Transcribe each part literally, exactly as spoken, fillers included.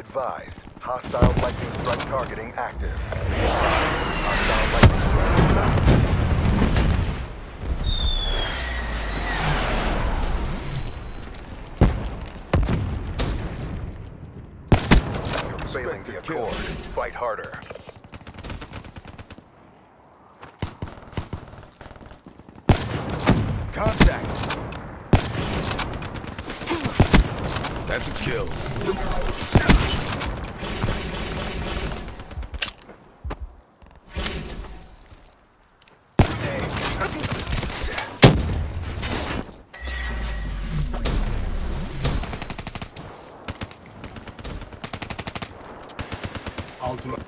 advised. Hostile lightning strike targeting active. Hostile lightning strike inbound. You're failing the accord. Fight harder. Contact! That's a kill. Altıma.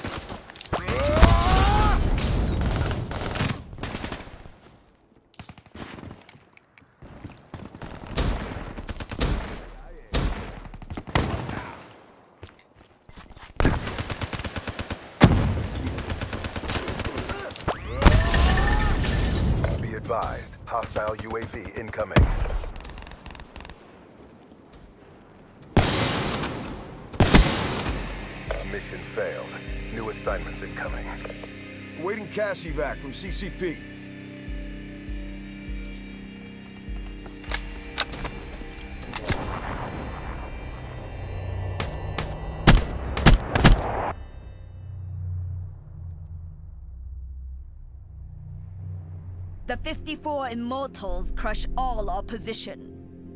Be advised. Hostile U A V incoming. Mission failed. New assignments incoming. Awaiting cash evac from C C P. The fifty-four Immortals crush all opposition.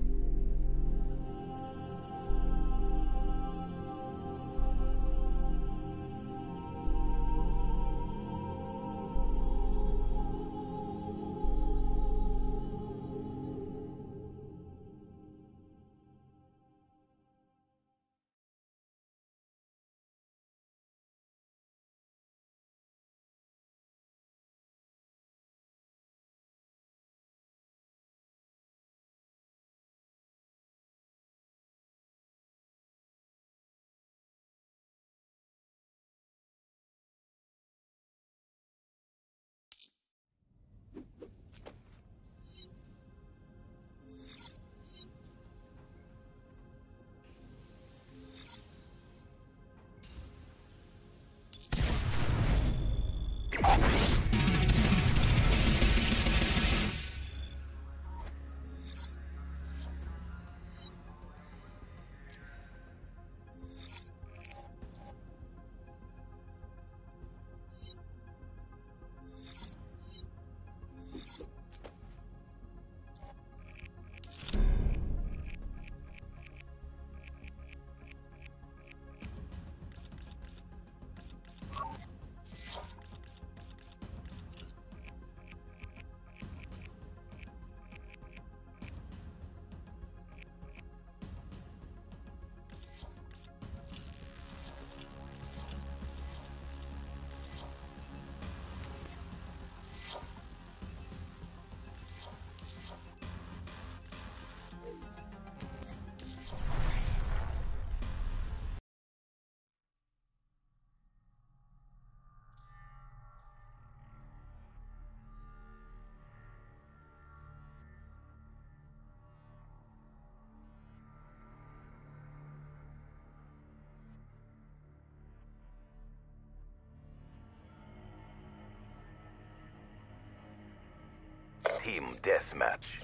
Team deathmatch.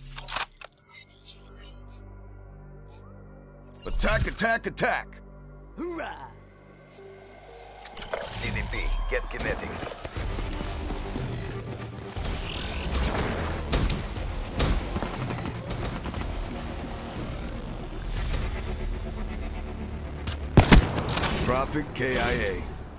Attack, attack, attack! Hoorah! C D P, get kinetic. Prophet K I A.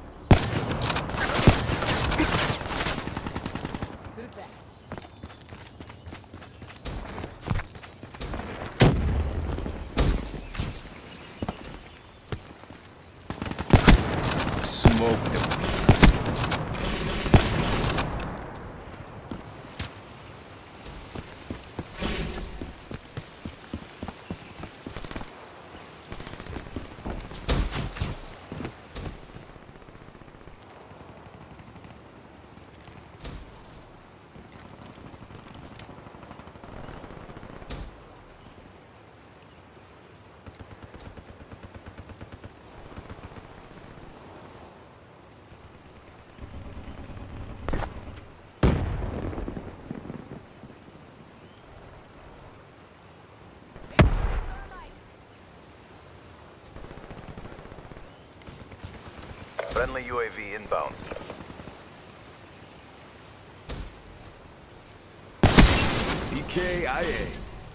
Smoked him. Friendly U A V inbound. E K I A.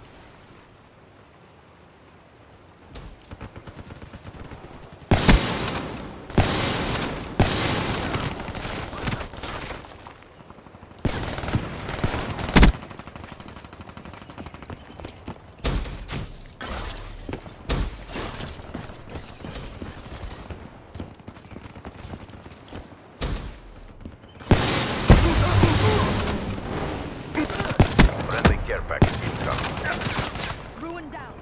Friendly care package incoming. Ruin down.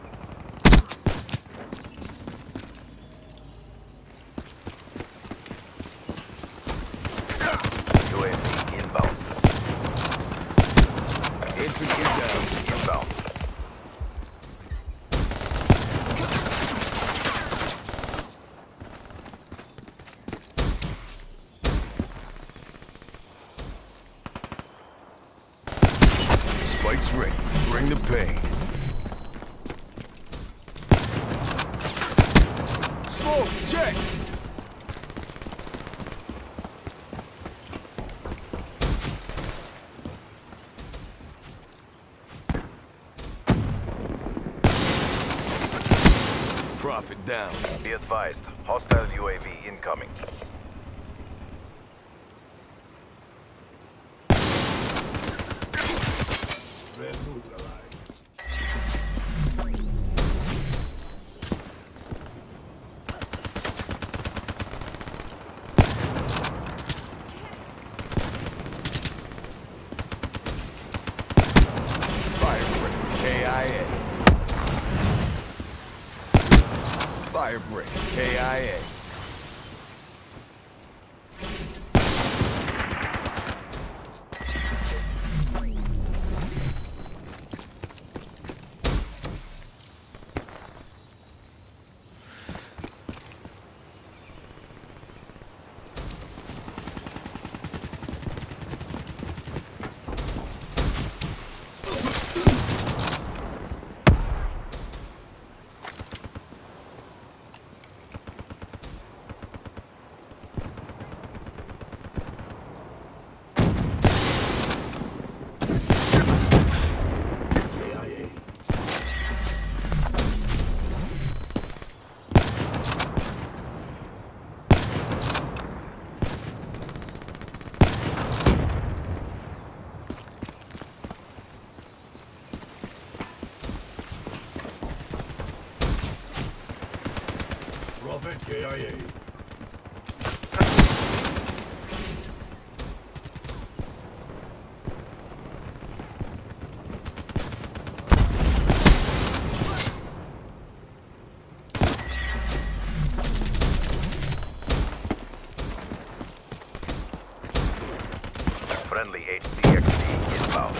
U A V inbound. Infantry down. Inbound. Spikes ready. Bring the pain. Smoke, check! Prophet down. Be advised. Hostile U A V incoming. Fire break. K I A. Fire break. K I A. Prophet K I A. Friendly H C X D inbound.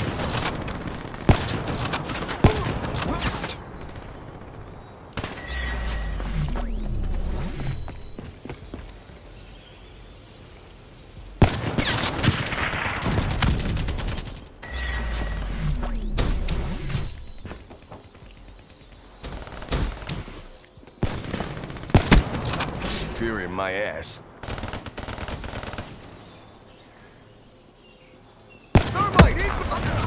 Superior my ass. Thermite incoming!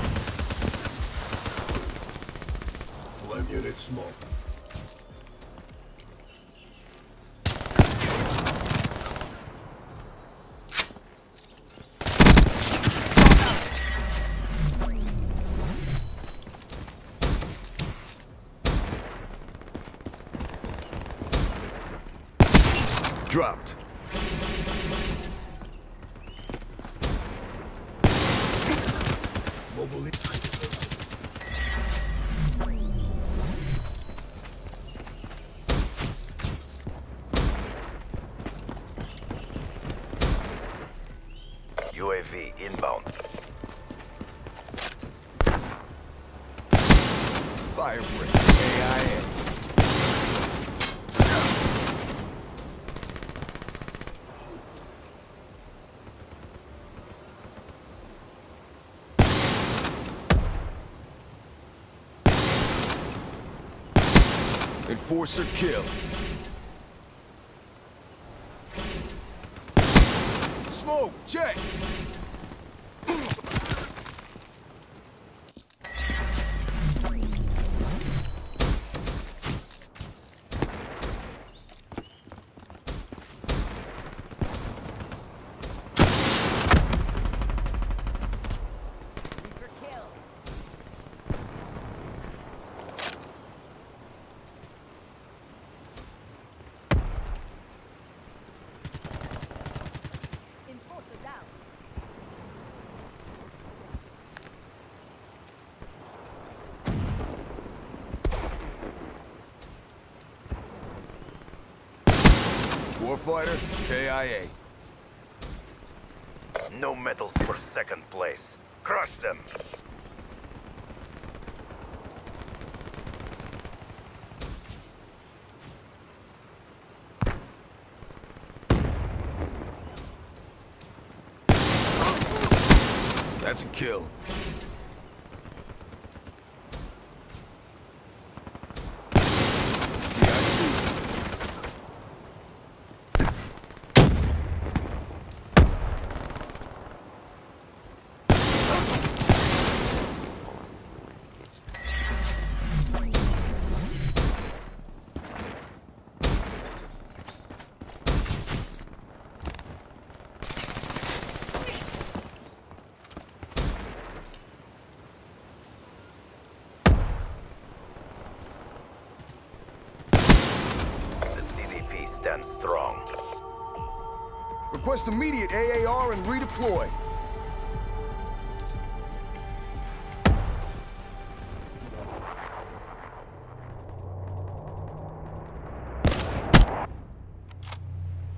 Flag unit smoke. Dropped. Mobile. U A V inbound. Fire break. K I A. Enforcer kill. smoke. Check. Warfighter, K I A. No medals for second place. Crush them! That's a kill. Yeah, I see. Stand strong. Request immediate A A R and redeploy.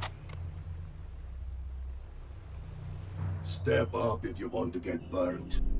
Step up if you want to get burnt.